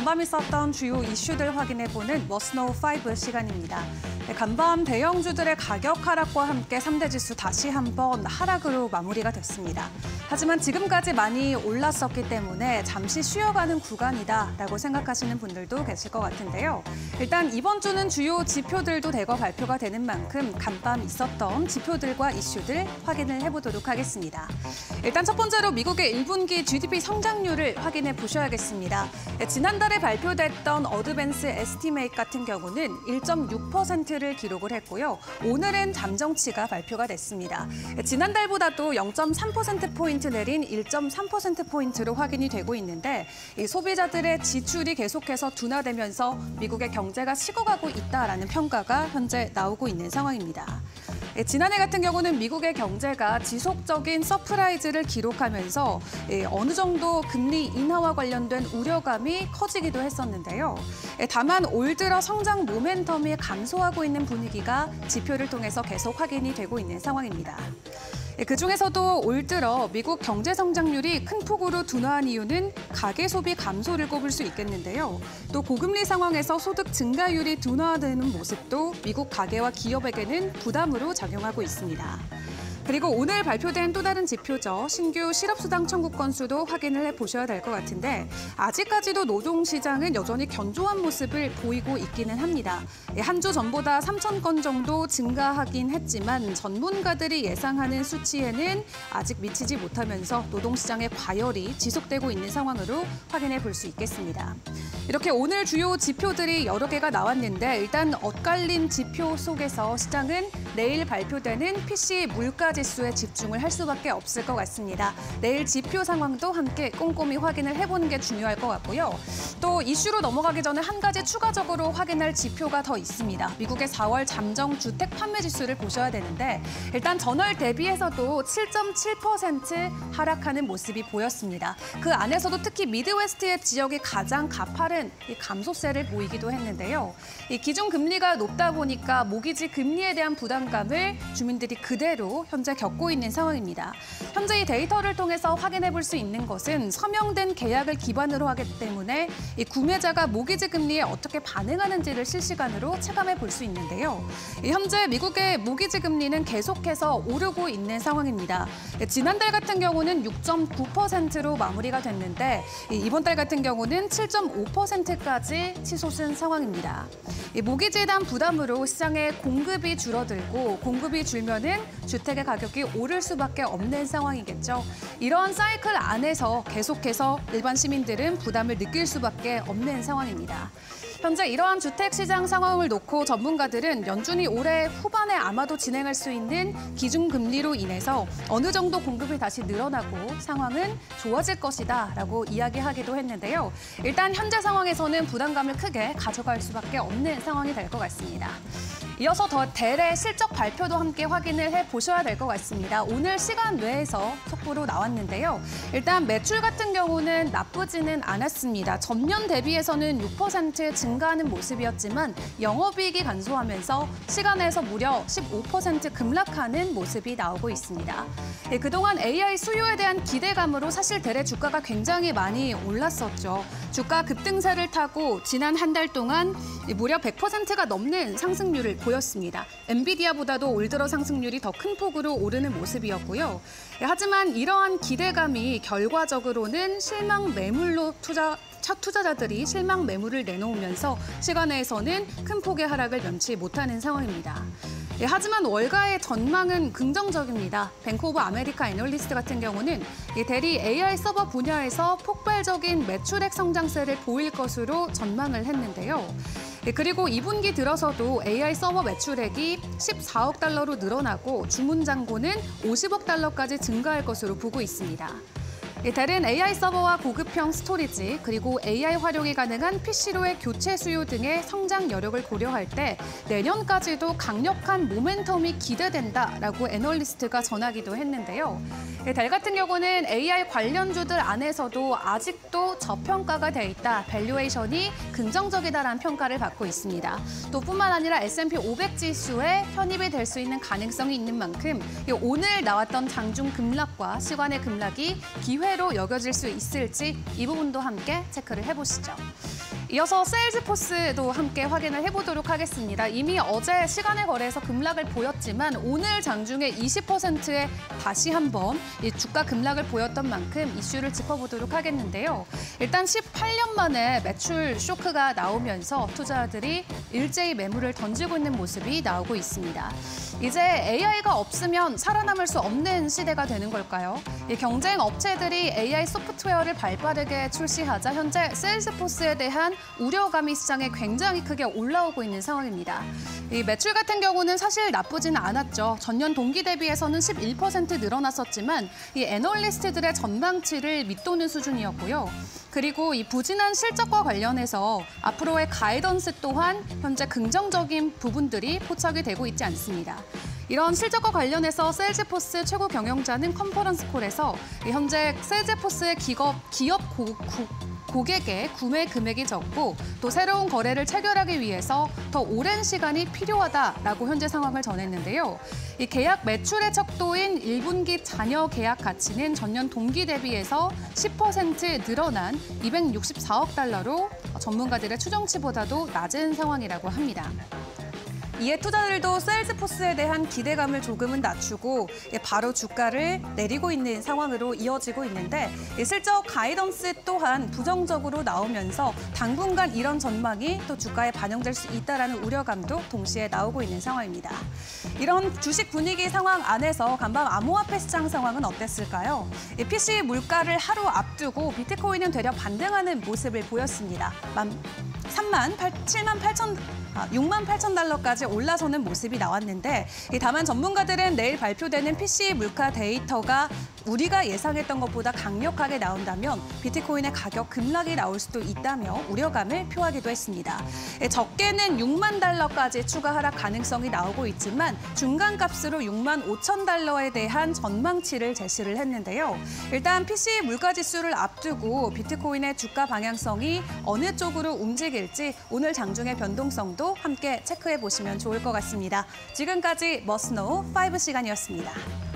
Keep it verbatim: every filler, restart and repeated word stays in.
간밤 있었던 주요 이슈들 확인해보는 머스노우 파이브 시간입니다. 간밤 대형주들의 가격 하락과 함께 삼 대 지수 다시 한번 하락으로 마무리가 됐습니다. 하지만 지금까지 많이 올랐었기 때문에 잠시 쉬어가는 구간이다라고 생각하시는 분들도 계실 것 같은데요. 일단 이번 주는 주요 지표들도 대거 발표가 되는 만큼 간밤 있었던 지표들과 이슈들 확인을 해보도록 하겠습니다. 일단 첫 번째로 미국의 일 분기 지디피 성장률을 확인해 보셔야겠습니다. 지난달에 발표됐던 어드밴스 에스티메이트 같은 경우는 일 점 육 퍼센트를 기록을 했고요. 오늘은 잠정치가 발표가 됐습니다. 지난달보다도 영 점 삼 퍼센트포인트 내린 일 점 삼 퍼센트포인트로 확인이 되고 있는데 이 소비자들의 지출이 계속해서 둔화되면서 미국의 경제가 식어가고 있다라는 평가가 현재 나오고 있는 상황입니다. 지난해 같은 경우는 미국의 경제가 지속적인 서프라이즈를 기록하면서 어느 정도 금리 인하와 관련된 우려감이 커지기도 했었는데요. 다만 올 들어 성장 모멘텀이 감소하고 있는 분위기가 지표를 통해서 계속 확인이 되고 있는 상황입니다. 그중에서도 올 들어 미국 경제 성장률이 큰 폭으로 둔화한 이유는 가계 소비 감소를 꼽을 수 있겠는데요. 또 고금리 상황에서 소득 증가율이 둔화되는 모습도 미국 가계와 기업에게는 부담으로 작용하고 있습니다. 그리고 오늘 발표된 또 다른 지표죠. 신규 실업수당 청구 건수도 확인을 해보셔야 될 것 같은데 아직까지도 노동시장은 여전히 견조한 모습을 보이고 있기는 합니다. 한 주 전보다 삼천 건 정도 증가하긴 했지만 전문가들이 예상하는 수치에는 아직 미치지 못하면서 노동시장의 과열이 지속되고 있는 상황으로 확인해 볼 수 있겠습니다. 이렇게 오늘 주요 지표들이 여러 개가 나왔는데 일단 엇갈린 지표 속에서 시장은 내일 발표되는 피씨 물가 지수에 집중을 할 수밖에 없을 것 같습니다. 내일 지표 상황도 함께 꼼꼼히 확인을 해보는 게 중요할 것 같고요. 또 이슈로 넘어가기 전에 한 가지 추가적으로 확인할 지표가 더 있습니다. 미국의 사월 잠정 주택 판매 지수를 보셔야 되는데 일단 전월 대비해서도 칠 점 칠 퍼센트 하락하는 모습이 보였습니다. 그 안에서도 특히 미드웨스트의 지역이 가장 가파른 이 감소세를 보이기도 했는데요. 이 기준 금리가 높다 보니까 모기지 금리에 대한 부담감을 주민들이 그대로 현재 겪고 있는 상황입니다. 현재 이 데이터를 통해서 확인해 볼 수 있는 것은 서명된 계약을 기반으로 하기 때문에 이 구매자가 모기지 금리에 어떻게 반응하는지를 실시간으로 체감해 볼 수 있는데요. 이 현재 미국의 모기지 금리는 계속해서 오르고 있는 상황입니다. 지난달 같은 경우는 육 점 구 퍼센트로 마무리가 됐는데 이번 달 같은 경우는 칠 점 오 퍼센트까지 치솟은 상황입니다. 이 모기지에 대한 부담으로 시장의 공급이 줄어들고 공급이 줄면은 주택의 가격이 오를 수밖에 없는 상황이겠죠. 이러한 사이클 안에서 계속해서 일반 시민들은 부담을 느낄 수밖에 없는 상황입니다. 현재 이러한 주택시장 상황을 놓고 전문가들은 연준이 올해 후반에 아마도 진행할 수 있는 기준금리로 인해서 어느 정도 공급이 다시 늘어나고 상황은 좋아질 것이다라고 이야기하기도 했는데요. 일단 현재 상황에서는 부담감을 크게 가져갈 수밖에 없는 상황이 될 것 같습니다. 이어서 더 델의 실적 발표도 함께 확인을 해보셔야 될 것 같습니다. 오늘 시간 외에서 속보로 나왔는데요. 일단 매출 같은 경우는 나쁘지는 않았습니다. 전년 대비해서는 육 퍼센트 증가하는 모습이었지만 영업이익이 감소하면서 시간에서 무려 십오 퍼센트 급락하는 모습이 나오고 있습니다. 네, 그동안 에이아이 수요에 대한 기대감으로 사실 델의 주가가 굉장히 많이 올랐었죠. 주가 급등세를 타고 지난 한 달 동안 무려 백 퍼센트가 넘는 상승률을 보였습니다. 엔비디아보다도 올 들어 상승률이 더 큰 폭으로 오르는 모습이었고요. 하지만 이러한 기대감이 결과적으로는 실망 매물로 투자 첫 투자자들이 실망 매물을 내놓으면서 시간에서는 큰 폭의 하락을 면치 못하는 상황입니다. 예, 하지만 월가의 전망은 긍정적입니다. 뱅크 오브 아메리카 애널리스트 같은 경우는 이 델이 에이아이 서버 분야에서 폭발적인 매출액 성장세를 보일 것으로 전망을 했는데요. 예, 그리고 이 분기 들어서도 에이아이 서버 매출액이 십사억 달러로 늘어나고 주문 잔고는 오십억 달러까지 증가할 것으로 보고 있습니다. 델은 에이아이 서버와 고급형 스토리지, 그리고 에이아이 활용이 가능한 피씨로의 교체 수요 등의 성장 여력을 고려할 때 내년까지도 강력한 모멘텀이 기대된다라고 애널리스트가 전하기도 했는데요. 델 같은 경우는 에이아이 관련주들 안에서도 아직도 저평가가 돼 있다, 밸류에이션이 긍정적이다라는 평가를 받고 있습니다. 또 뿐만 아니라 에스 앤 피 오백 지수에 편입이 될 수 있는 가능성이 있는 만큼 오늘 나왔던 장중 급락과 시간의 급락이 기회로 여겨질 수 있을지 이 부분도 함께 체크를 해보시죠. 이어서 세일즈포스도 함께 확인을 해보도록 하겠습니다. 이미 어제 시간의 거래에서 급락을 보였지만 오늘 장중에 이십 퍼센트의 다시 한번 이 주가 급락을 보였던 만큼 이슈를 짚어보도록 하겠는데요. 일단 십팔 년 만에 매출 쇼크가 나오면서 투자자들이 일제히 매물을 던지고 있는 모습이 나오고 있습니다. 이제 에이아이가 없으면 살아남을 수 없는 시대가 되는 걸까요? 이 경쟁 업체들이 에이아이 소프트웨어를 발빠르게 출시하자 현재 세일즈포스에 대한 우려감이 시장에 굉장히 크게 올라오고 있는 상황입니다. 이 매출 같은 경우는 사실 나쁘지는 않았죠. 전년 동기 대비해서는 십일 퍼센트 늘어났었지만 이 애널리스트들의 전망치를 밑도는 수준이었고요. 그리고 이 부진한 실적과 관련해서 앞으로의 가이던스 또한 현재 긍정적인 부분들이 포착이 되고 있지 않습니다. 이런 실적과 관련해서 세일즈포스 최고 경영자는 컨퍼런스 콜에서 현재 세일즈포스의 기업, 기업 고, 고, 고객의 구매 금액이 적고 또 새로운 거래를 체결하기 위해서 더 오랜 시간이 필요하다라고 현재 상황을 전했는데요. 이 계약 매출의 척도인 일 분기 잔여 계약 가치는 전년 동기 대비해서 십 퍼센트 늘어난 이백육십사억 달러로 전문가들의 추정치보다도 낮은 상황이라고 합니다. 이에 투자들도 세일즈포스에 대한 기대감을 조금은 낮추고 바로 주가를 내리고 있는 상황으로 이어지고 있는데 실적 가이던스 또한 부정적으로 나오면서 당분간 이런 전망이 또 주가에 반영될 수 있다는 우려감도 동시에 나오고 있는 상황입니다. 이런 주식 분위기 상황 안에서 간밤 암호화폐 시장 상황은 어땠을까요? 피씨 물가를 하루 앞두고 비트코인은 되려 반등하는 모습을 보였습니다. 삼만 칠만 팔천 아, 육만 팔천 달러까지 올라서는 모습이 나왔는데 다만 전문가들은 내일 발표되는 피씨 물가 데이터가 우리가 예상했던 것보다 강력하게 나온다면 비트코인의 가격 급락이 나올 수도 있다며 우려감을 표하기도 했습니다. 적게는 육만 달러까지 추가 하락 가능성이 나오고 있지만 중간값으로 육만 오천 달러에 대한 전망치를 제시를 했는데요. 일단 피씨 물가 지수를 앞두고 비트코인의 주가 방향성이 어느 쪽으로 움직일지 오늘 장중의 변동성도 함께 체크해 보시면 좋을 것 같습니다. 지금까지 머스노우 파이브 시간이었습니다.